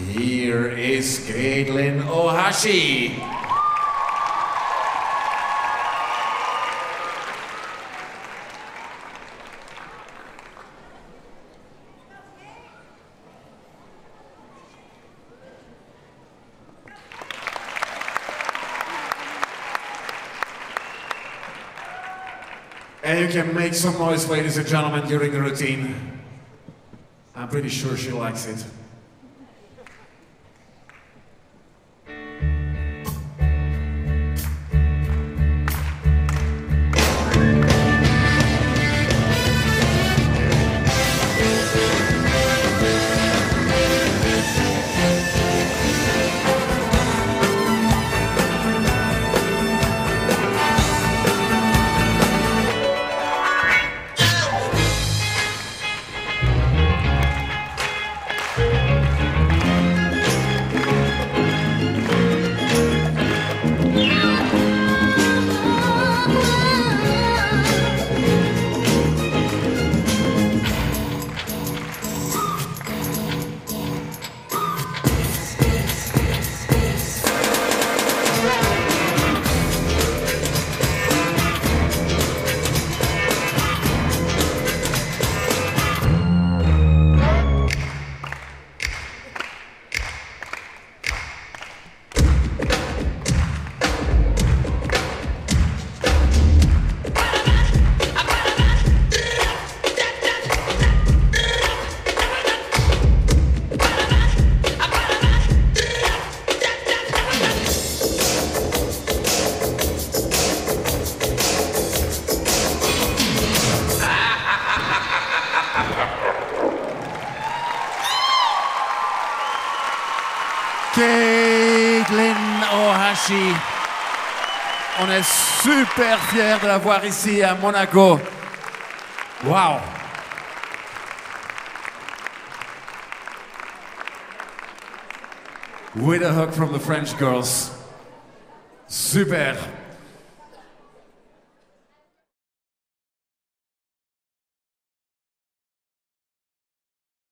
Here is Caitlin Ohashi. And you can make some noise, ladies and gentlemen, during the routine. I'm pretty sure she likes it. Caitlin Ohashi. On est super fiers de la voir ici à Monaco. Wow. With a hug from the French girls. Super.